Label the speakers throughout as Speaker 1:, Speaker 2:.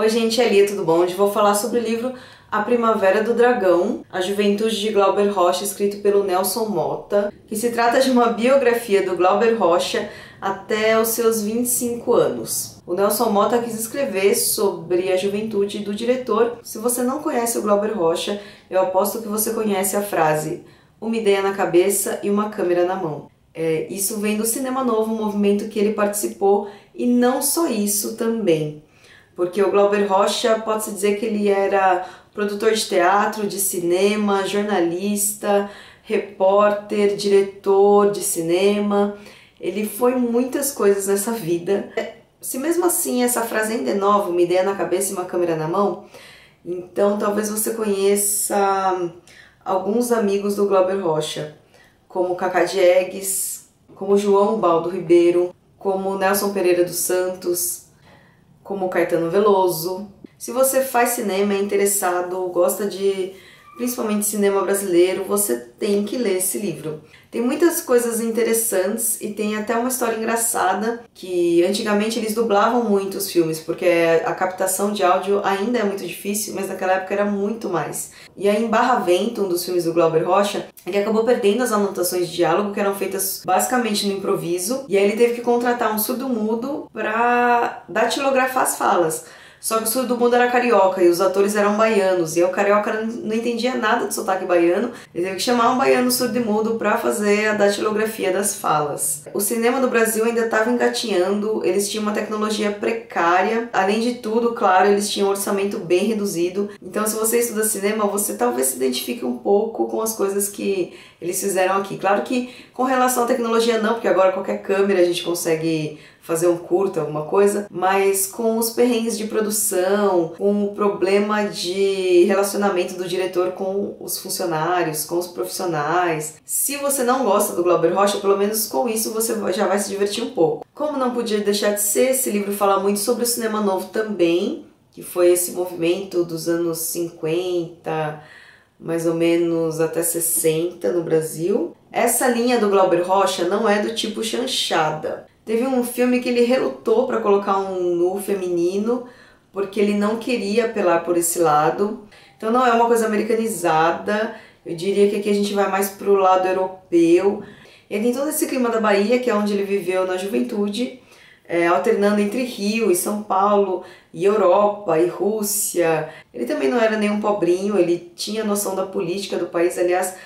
Speaker 1: Oi gente, é Lia, tudo bom? Hoje vou falar sobre o livro A Primavera do Dragão, A Juventude de Glauber Rocha, escrito pelo Nelson Motta, que se trata de uma biografia do Glauber Rocha até os seus 25 anos. O Nelson Motta quis escrever sobre a juventude do diretor. Se você não conhece o Glauber Rocha, eu aposto que você conhece a frase "uma ideia na cabeça e uma câmera na mão". Isso vem do Cinema Novo, um movimento que ele participou, e não só isso também. Porque o Glauber Rocha, pode-se dizer que ele era produtor de teatro, de cinema, jornalista, repórter, diretor de cinema. Ele foi muitas coisas nessa vida. Se mesmo assim essa frase ainda é nova, uma ideia na cabeça e uma câmera na mão, então talvez você conheça alguns amigos do Glauber Rocha, como Cacá Diegues, como João Baldo Ribeiro, como Nelson Pereira dos Santos, como Caetano Veloso. Se você faz cinema, é interessado, gosta de principalmente cinema brasileiro, você tem que ler esse livro. Tem muitas coisas interessantes e tem até uma história engraçada, que antigamente eles dublavam muito os filmes, porque a captação de áudio ainda é muito difícil, mas naquela época era muito mais. E aí em Barravento, um dos filmes do Glauber Rocha, ele acabou perdendo as anotações de diálogo, que eram feitas basicamente no improviso, e aí ele teve que contratar um surdo-mudo para datilografar as falas. Só que o surdo-mudo era carioca e os atores eram baianos, e o carioca não entendia nada do sotaque baiano. Ele teve que chamar um baiano surdo-mudo para fazer a datilografia das falas. O cinema do Brasil ainda estava engatinhando, eles tinham uma tecnologia precária. Além de tudo, claro, eles tinham um orçamento bem reduzido. Então, se você estuda cinema, você talvez se identifique um pouco com as coisas que eles fizeram aqui. Claro que com relação à tecnologia não, porque agora qualquer câmera a gente consegue fazer um curta, alguma coisa, mas com os perrengues de produção, com o problema de relacionamento do diretor com os funcionários, com os profissionais. Se você não gosta do Glauber Rocha, pelo menos com isso você já vai se divertir um pouco. Como não podia deixar de ser, esse livro fala muito sobre o cinema novo também, que foi esse movimento dos anos 50, mais ou menos até 60 no Brasil. Essa linha do Glauber Rocha não é do tipo chanchada. Teve um filme que ele relutou para colocar um nu feminino, porque ele não queria apelar por esse lado. Então não é uma coisa americanizada, eu diria que aqui a gente vai mais para o lado europeu. Ele tem todo esse clima da Bahia, que é onde ele viveu na juventude, alternando entre Rio e São Paulo, e Europa e Rússia. Ele também não era nenhum pobrinho, ele tinha noção da política do país. Aliás,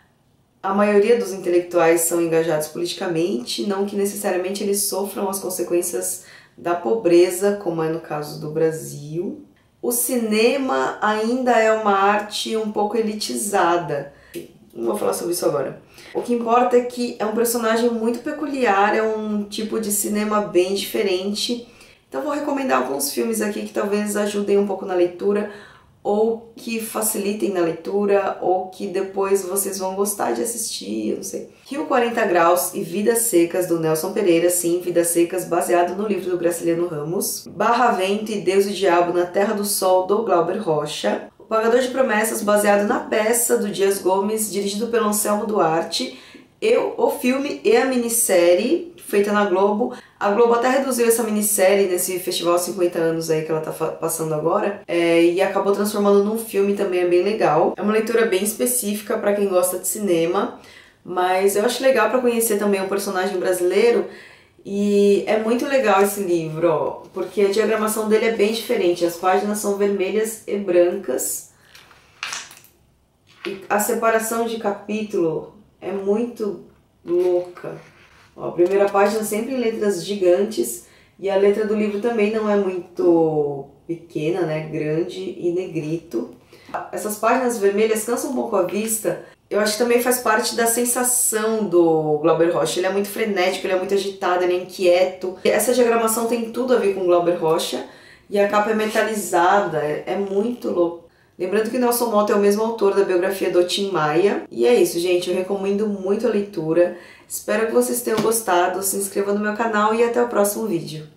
Speaker 1: a maioria dos intelectuais são engajados politicamente, não que necessariamente eles sofram as consequências da pobreza, como é no caso do Brasil. O cinema ainda é uma arte um pouco elitizada. Não vou falar sobre isso agora. O que importa é que é um personagem muito peculiar, é um tipo de cinema bem diferente. Então vou recomendar alguns filmes aqui que talvez ajudem um pouco na leitura, ou que facilitem na leitura, ou que depois vocês vão gostar de assistir, eu não sei. Rio 40 Graus e Vidas Secas, do Nelson Pereira, sim, Vidas Secas, baseado no livro do Graciliano Ramos. Barravento e Deus e Diabo na Terra do Sol, do Glauber Rocha. O Pagador de Promessas, baseado na peça do Dias Gomes, dirigido pelo Anselmo Duarte. O filme e a minissérie, feita na Globo. A Globo até reduziu essa minissérie nesse festival 50 anos aí que ela tá passando agora, e acabou transformando num filme, também é bem legal. É uma leitura bem específica para quem gosta de cinema, mas eu acho legal para conhecer também o personagem brasileiro, e é muito legal esse livro, ó, porque a diagramação dele é bem diferente, as páginas são vermelhas e brancas, e a separação de capítulo é muito louca. Ó, a primeira página sempre em letras gigantes, e a letra do livro também não é muito pequena, né? Grande e negrito. Essas páginas vermelhas cansam um pouco a vista. Eu acho que também faz parte da sensação do Glauber Rocha. Ele é muito frenético, ele é muito agitado, ele é inquieto. Essa diagramação tem tudo a ver com Glauber Rocha, e a capa é metalizada, é muito louco. Lembrando que Nelson Motta é o mesmo autor da biografia do Tim Maia. E é isso, gente. Eu recomendo muito a leitura. Espero que vocês tenham gostado. Se inscreva no meu canal e até o próximo vídeo.